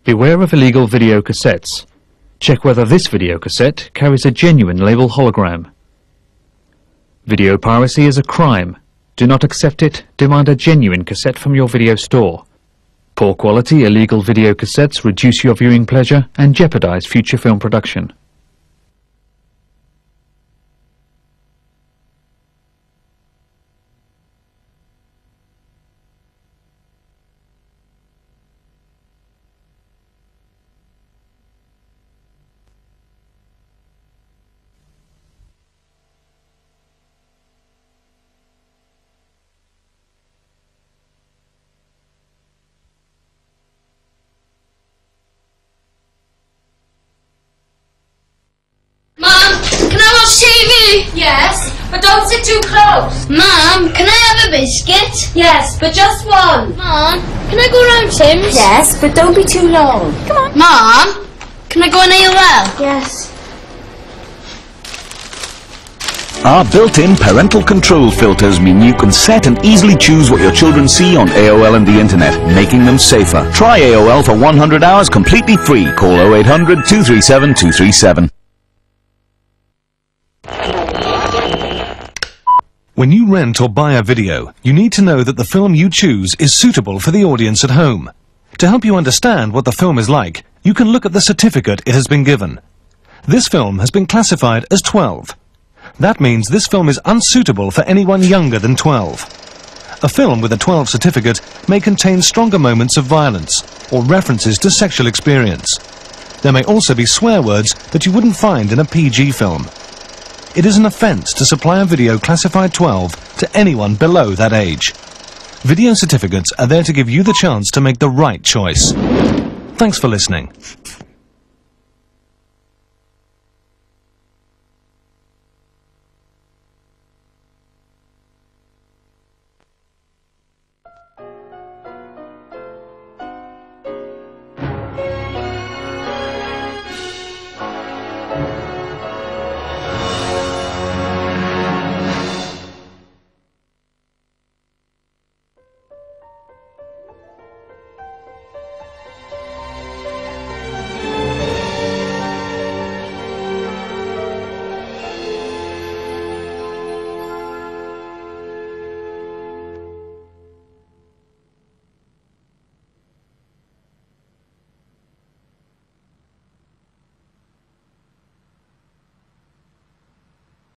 Beware of illegal video cassettes. Check whether this video cassette carries a genuine label hologram. Video piracy is a crime. Do not accept it. Demand a genuine cassette from your video store. Poor quality illegal video cassettes reduce your viewing pleasure and jeopardize future film production. Yes, but don't sit too close. Mom, can I have a biscuit? Yes, but just one. Mom, can I go round Tim's? Yes, but don't be too long. Come on. Mom, can I go on AOL? Yes. Our built-in parental control filters mean you can set and easily choose what your children see on AOL and the internet, making them safer. Try AOL for 100 hours completely free. Call 0800 237 237. When you rent or buy a video, you need to know that the film you choose is suitable for the audience at home. To help you understand what the film is like, you can look at the certificate it has been given. This film has been classified as 12. That means this film is unsuitable for anyone younger than 12. A film with a 12 certificate may contain stronger moments of violence or references to sexual experience. There may also be swear words that you wouldn't find in a PG film. It is an offence to supply a video classified 12 to anyone below that age. Video certificates are there to give you the chance to make the right choice. Thanks for listening.